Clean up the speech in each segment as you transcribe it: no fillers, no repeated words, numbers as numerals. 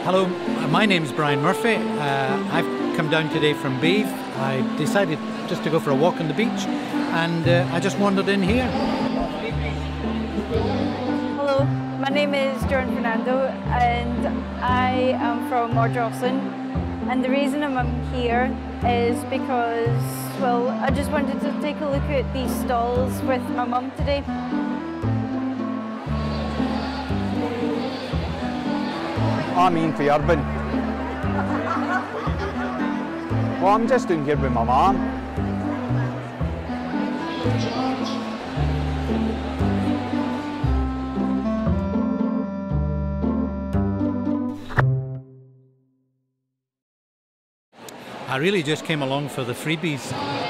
Hello, my name's Brian Murphy. I've come down today from Beeve. I decided just to go for a walk on the beach and I just wandered in here. Hello, my name is Joran Fernando and I am from Ardrossan, and the reason I'm here is because, well, I just wanted to take a look at these stalls with my mum today. I'm Ian for Irvine. Well, I'm just down here with my mum. I really just came along for the freebies.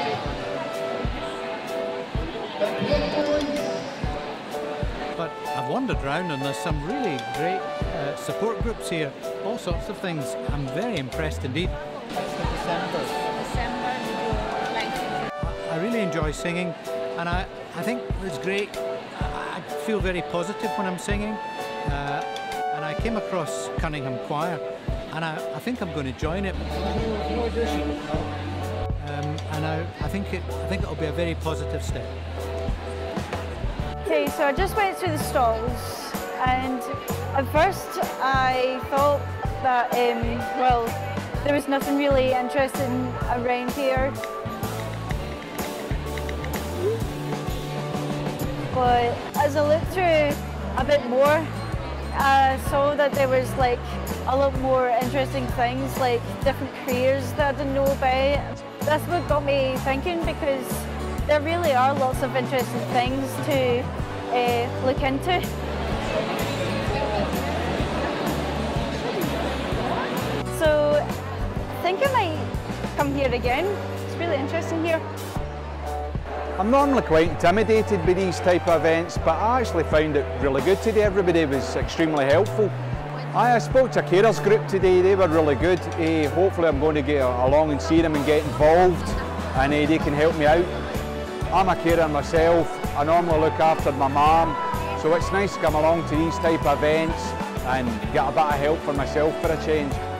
But I've wandered around and there's some really great support groups here, all sorts of things. I'm very impressed indeed. I really enjoy singing, and I think it's great. I feel very positive when I'm singing, and I came across Cunningham Choir, and I think I'm going to join it. And I think it'll be a very positive step. Okay, so I just went through the stalls, and at first I thought that, well, there was nothing really interesting around here. But as I looked through a bit more, I saw that there was like a lot more interesting things, like different careers that I didn't know about. That's what got me thinking, because there really are lots of interesting things to look into. So I think I might come here again. It's really interesting here. I'm normally quite intimidated by these type of events, but I actually found it really good today. Everybody was extremely helpful. I spoke to a carers group today, they were really good. Hopefully I'm going to get along and see them and get involved, and they can help me out. I'm a carer myself, I normally look after my mum, so it's nice to come along to these type of events and get a bit of help for myself for a change.